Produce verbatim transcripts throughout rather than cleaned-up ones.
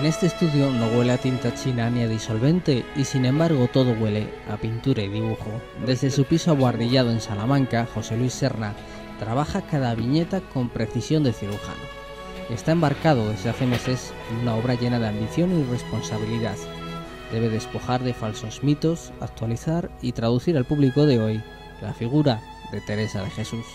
En este estudio no huele a tinta china ni a disolvente y sin embargo todo huele a pintura y dibujo. Desde su piso abuhardillado en Salamanca, José Luis Serna trabaja cada viñeta con precisión de cirujano. Está embarcado desde hace meses en una obra llena de ambición y responsabilidad. Debe despojar de falsos mitos, actualizar y traducir al público de hoy la figura de Teresa de Jesús.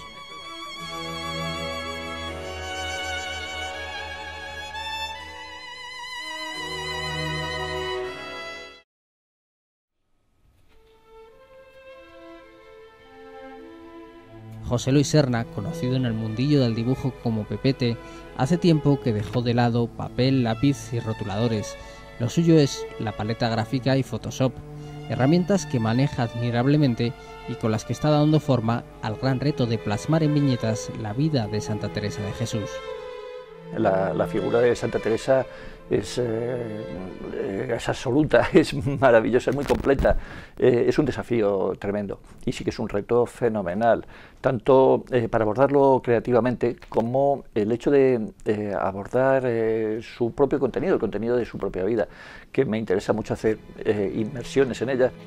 José Luis Serna, conocido en el mundillo del dibujo como Pepete, hace tiempo que dejó de lado papel, lápiz y rotuladores. Lo suyo es la paleta gráfica y Photoshop, herramientas que maneja admirablemente y con las que está dando forma al gran reto de plasmar en viñetas la vida de Santa Teresa de Jesús. La, la figura de Santa Teresa es, eh, es absoluta, es maravillosa, es muy completa, eh, es un desafío tremendo y sí que es un reto fenomenal, tanto eh, para abordarlo creativamente como el hecho de eh, abordar eh, su propio contenido, el contenido de su propia vida, que me interesa mucho hacer eh, inmersiones en ella.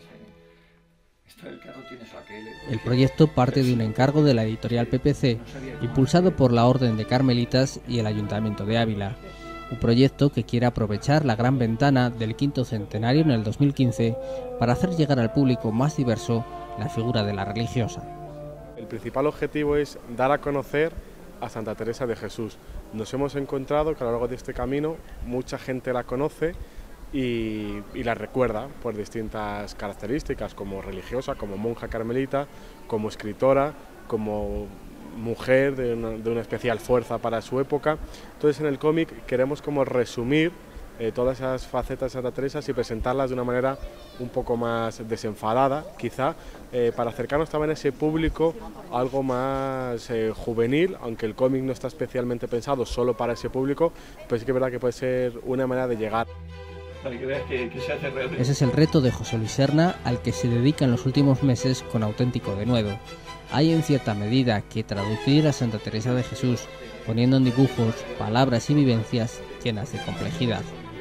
El proyecto parte de un encargo de la editorial P P C, impulsado por la Orden de Carmelitas y el Ayuntamiento de Ávila. Un proyecto que quiere aprovechar la gran ventana del quinto centenario en el dos mil quince para hacer llegar al público más diverso la figura de la religiosa. El principal objetivo es dar a conocer a Santa Teresa de Jesús. Nos hemos encontrado que a lo largo de este camino mucha gente la conoce y, y la recuerda por distintas características, como religiosa, como monja carmelita, como escritora, como mujer de una, de una especial fuerza para su época. Entonces en el cómic queremos como resumir eh, todas esas facetas de Santa Teresa y presentarlas de una manera un poco más desenfadada, quizá, eh, para acercarnos también a ese público algo más eh, juvenil, aunque el cómic no está especialmente pensado solo para ese público, pero sí que es verdad que puede ser una manera de llegar. Para que veas que, que se hace real. Ese es el reto de José Luis Serna, al que se dedica en los últimos meses con auténtico denuedo. Hay en cierta medida que traducir a Santa Teresa de Jesús, poniendo en dibujos palabras y vivencias llenas de complejidad.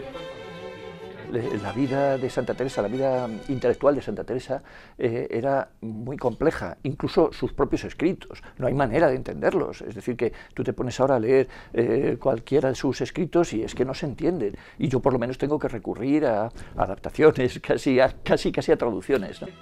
La vida de Santa Teresa, la vida intelectual de Santa Teresa eh, era muy compleja, incluso sus propios escritos, no hay manera de entenderlos, es decir que tú te pones ahora a leer eh, cualquiera de sus escritos y es que no se entienden, y yo por lo menos tengo que recurrir a, a adaptaciones, casi a, casi, casi a traducciones, ¿no?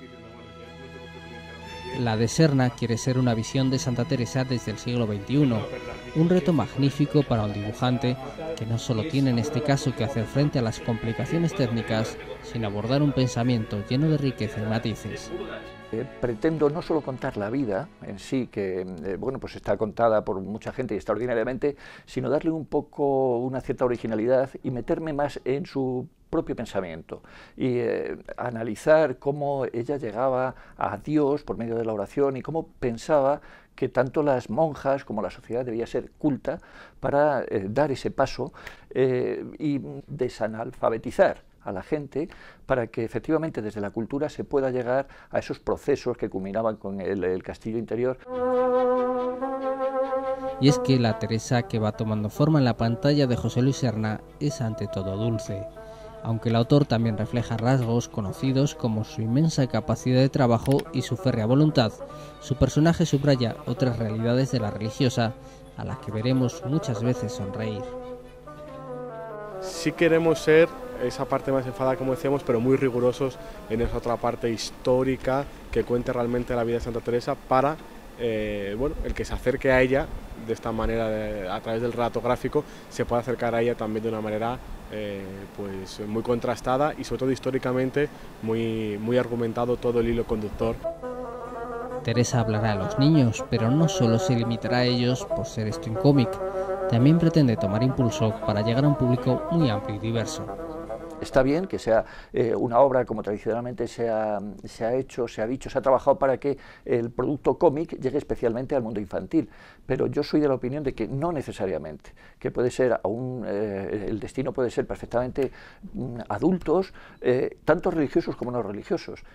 La de Serna quiere ser una visión de Santa Teresa desde el siglo veintiuno, un reto magnífico para un dibujante que no solo tiene en este caso que hacer frente a las complicaciones técnicas, sino abordar un pensamiento lleno de riqueza y matices. Eh, pretendo no solo contar la vida en sí, que eh, bueno, pues está contada por mucha gente y extraordinariamente, sino darle un poco una cierta originalidad y meterme más en su propio pensamiento y eh, analizar cómo ella llegaba a Dios por medio de la oración y cómo pensaba que tanto las monjas como la sociedad debía ser culta para eh, dar ese paso eh, y desanalfabetizar a la gente para que efectivamente desde la cultura se pueda llegar a esos procesos que culminaban con el, el castillo interior. Y es que la Teresa que va tomando forma en la pantalla de José Luis Serna es ante todo dulce, aunque el autor también refleja rasgos conocidos como su inmensa capacidad de trabajo y su férrea voluntad. Su personaje subraya otras realidades de la religiosa a las que veremos muchas veces sonreír. Sí queremos ser esa parte más enfadada, como decíamos, pero muy rigurosos en esa otra parte histórica que cuente realmente la vida de Santa Teresa para eh, bueno, el que se acerque a ella de esta manera, de, a través del relato gráfico, se puede acercar a ella también de una manera eh, pues muy contrastada y sobre todo históricamente muy, muy argumentado todo el hilo conductor. Teresa hablará a los niños, pero no solo se limitará a ellos por ser esto un cómic, también pretende tomar impulso para llegar a un público muy amplio y diverso. Está bien que sea eh, una obra como tradicionalmente se ha, se ha hecho, se ha dicho, se ha trabajado para que el producto cómic llegue especialmente al mundo infantil, pero yo soy de la opinión de que no necesariamente, que puede ser aún, eh, el destino puede ser perfectamente mm, adultos, eh, tanto religiosos como no religiosos.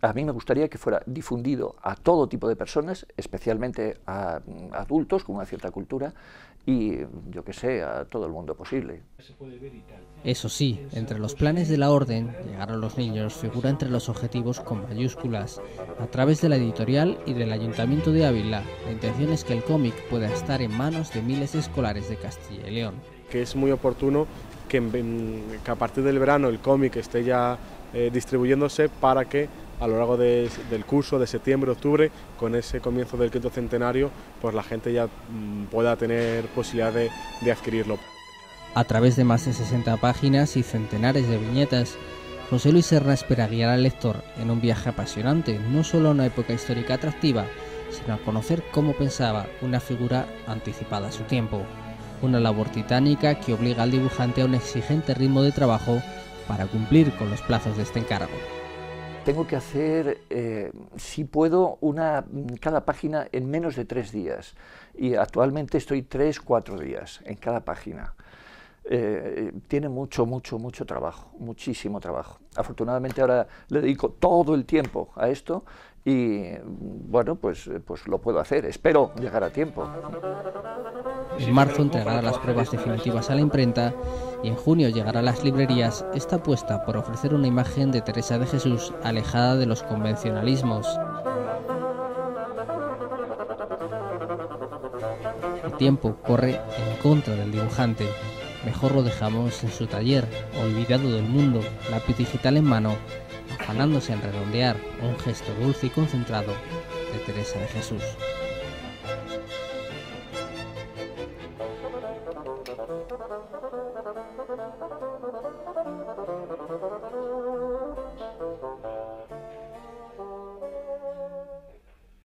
a mí me gustaría que fuera difundido a todo tipo de personas, especialmente a, a adultos con una cierta cultura y, yo qué sé, a todo el mundo posible. Eso sí, entre los planes de la Orden, llegar a los niños figura entre los objetivos con mayúsculas. A través de la editorial y del Ayuntamiento de Ávila, la intención es que el cómic pueda estar en manos de miles de escolares de Castilla y León. Que es muy oportuno que, que a partir del verano el cómic esté ya eh, distribuyéndose para que a lo largo de, del curso de septiembre, octubre, con ese comienzo del quinto centenario, pues la gente ya mmm, pueda tener posibilidad de, de adquirirlo. A través de más de sesenta páginas y centenares de viñetas, José Luis Serna espera guiar al lector en un viaje apasionante, no solo a una época histórica atractiva, sino a conocer cómo pensaba una figura anticipada a su tiempo. Una labor titánica que obliga al dibujante a un exigente ritmo de trabajo para cumplir con los plazos de este encargo. Tengo que hacer, eh, si puedo, una, cada página en menos de tres días. Y actualmente estoy tres, cuatro días en cada página. Eh, tiene mucho, mucho, mucho trabajo, muchísimo trabajo. Afortunadamente ahora le dedico todo el tiempo a esto y, bueno, pues, pues lo puedo hacer. Espero llegar a tiempo. En marzo entregará las pruebas definitivas a la imprenta y en junio llegará a las librerías esta apuesta por ofrecer una imagen de Teresa de Jesús alejada de los convencionalismos. El tiempo corre en contra del dibujante. Mejor lo dejamos en su taller, olvidado del mundo, lápiz digital en mano, afanándose en redondear un gesto dulce y concentrado de Teresa de Jesús.